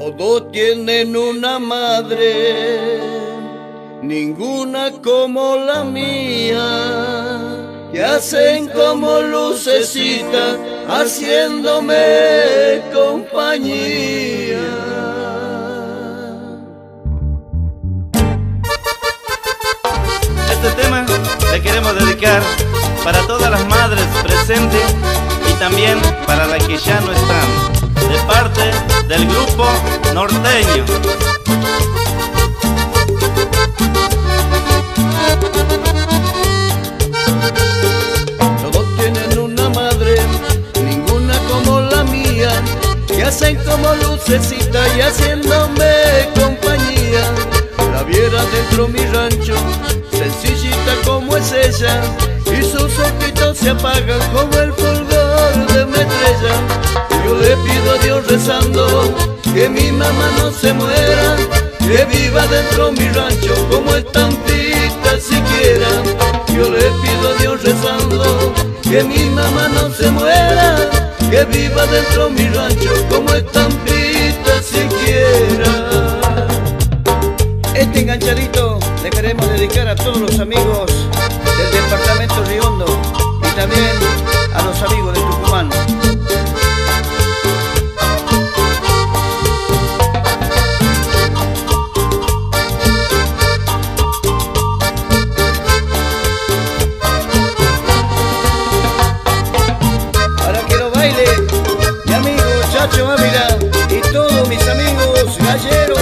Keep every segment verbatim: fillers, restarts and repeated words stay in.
Todos tienen una madre, ninguna como la mía, que hacen como lucecita, haciéndome compañía. Este tema le queremos dedicar para todas las madres presentes y también para las que ya no están, de parte del grupo norteño. Todos tienen una madre, ninguna como la mía, que hacen como lucecita y haciéndome compañía. La viera dentro mi rancho, sencillita como es ella, y sus ojitos se apagan como el fulgor de una estrella. Yo le pido a Dios rezando que mi mamá no se muera, que viva dentro mi rancho como estampita siquiera. Yo le pido a Dios rezando que mi mamá no se muera, que viva dentro mi rancho como estampita siquiera. Este enganchadito le queremos dedicar a todos los amigos del departamento Río Hondo y también a los amigos de Tucumán. Ahora quiero baile, mi amigo Chacho Ávila y todos mis amigos galleros.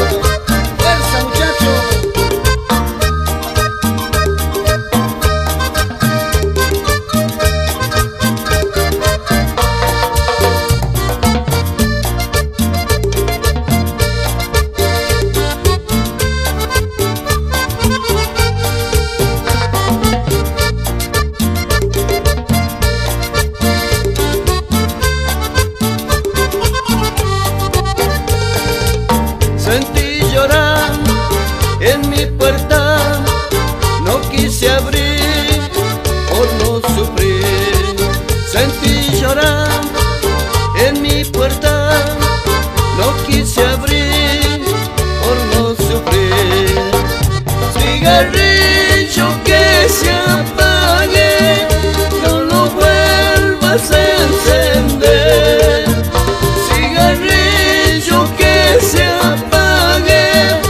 Sentí llorar en mi puerta, no quise abrir por no sufrir. Sentí llorar en mi puerta, no quise abrir por no sufrir. Cigarrillo que se apague, no lo vuelvas a encender. Cigarrillo que se apague,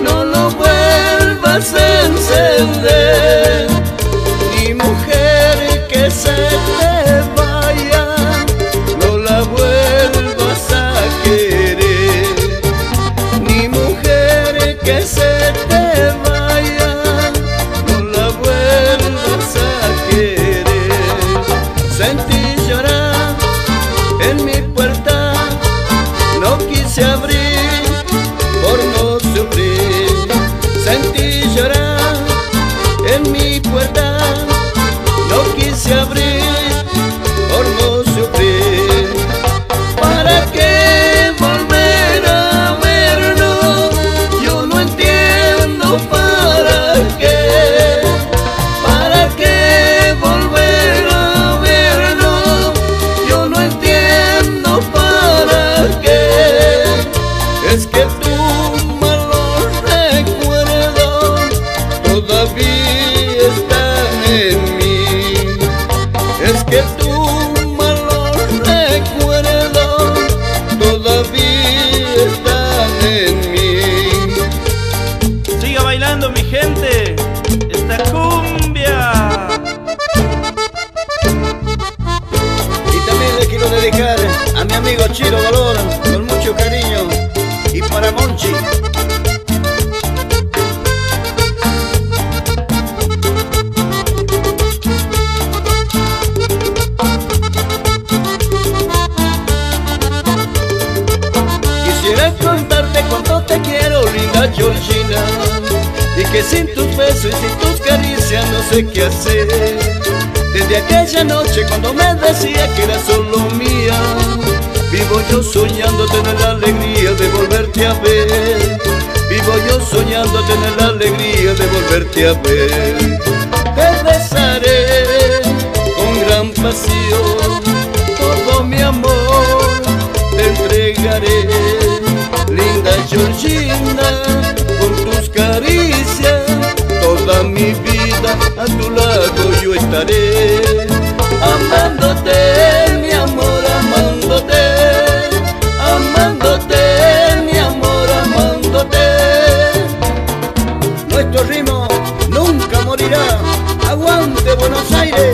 a encender. Ni mujer que se te vaya, no la vuelvas a querer. Ni mujer que se te vaya, no la vuelvas a querer. Sentí llorar en mi puerta, no quise abrir por no sufrir. Sentí llorar en mi puerta, no quise abrir por no sufrir. ¿Para qué volver a vernos? Yo no entiendo para qué. ¿Para qué volver a vernos? Yo no entiendo para qué. Es que tú todavía están en mí, es que tu malos recuerdos todavía están en mí. Siga bailando mi gente, esta cumbia. Y también le quiero dedicar a mi amigo Chiro Valor con mucho cariño, y para Monchi. Quisiera contarte cuánto te quiero, linda Georgina, y que sin tus besos y sin tus caricias no sé qué hacer. Desde aquella noche cuando me decía que eras solo mía, vivo yo soñando tener la alegría de volverte a ver. Vivo yo soñando tener la alegría de volverte a ver. Te besaré con gran pasión, todo mi amor te entregaré, linda olvidaré. Amándote, mi amor, amándote, amándote, mi amor, amándote. Nuestro ritmo nunca morirá. ¡Aguante Buenos Aires!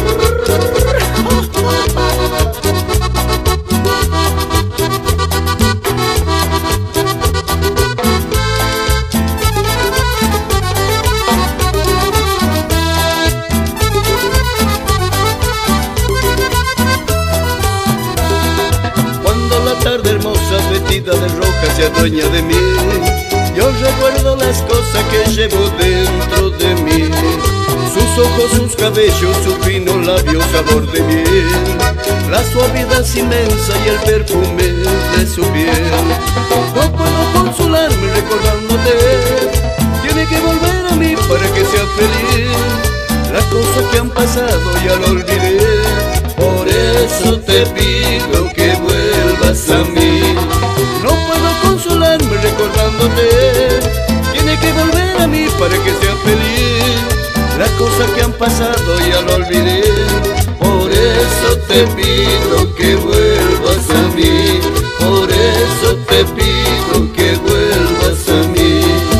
Cuando la tarde hermosa vestida de roja se adueña de mí, yo recuerdo las cosas que llevo dentro de mí. Sus ojos, sus cabellos, su fino labio, sabor de miel, la suavidad inmensa y el perfume de su piel. No puedo consolarme recordándote, tiene que volver a mí para que sea feliz. Las cosas que han pasado ya lo olvidé, por eso te pido que vuelvas a mí. No puedo consolarme recordándote, tiene que volver a mí para que sea feliz. Las cosas que han pasado ya lo olvidé, por eso te pido que vuelvas a mí. Por eso te pido que vuelvas a mí.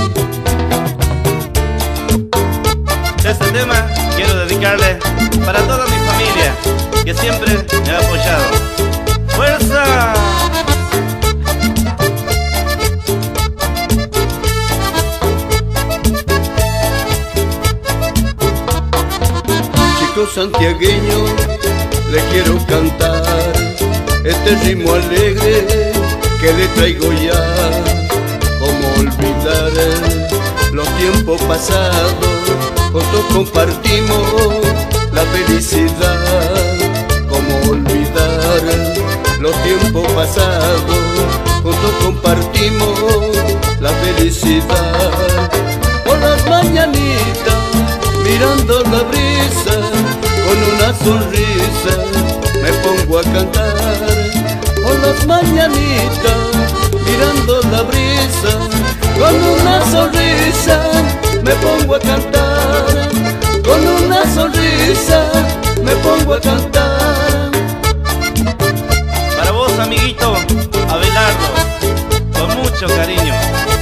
Este tema quiero dedicarle para toda mi familia que siempre me ha apoyado. ¡Fuerza! Chico santiagueño, le quiero cantar este ritmo alegre que le traigo ya. Cómo olvidar los tiempos pasados, juntos compartimos la felicidad. Cómo olvidar los tiempos pasados, juntos compartimos la felicidad. Por las mañanitas mirando la brisa, con una sonrisa me pongo a cantar. Por las mañanitas mirando la brisa, con una sonrisa me pongo a cantar. Con una sonrisa me pongo a cantar. Para vos, amiguito Abelardo, con mucho cariño.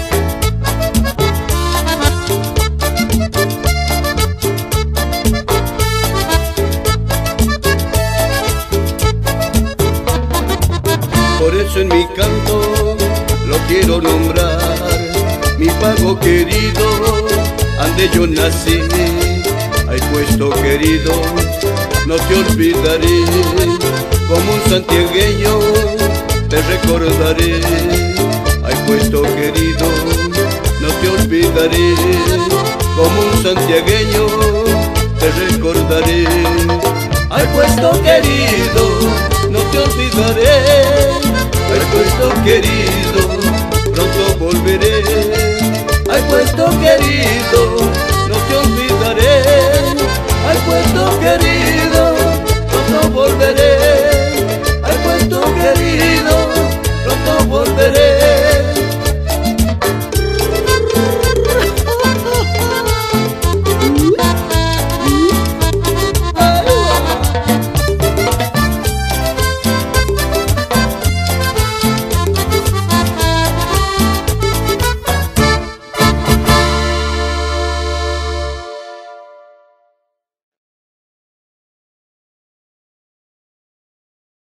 Por eso en mi canto lo quiero nombrar, mi pago querido, ande yo nací. Ay, puesto querido, no te olvidaré, como un santiagueño te recordaré. Ay, puesto querido, no te olvidaré, como un santiagueño te recordaré. Ay, puesto querido, no te olvidaré. Ay, puesto querido, pronto volveré. Ay, puesto querido,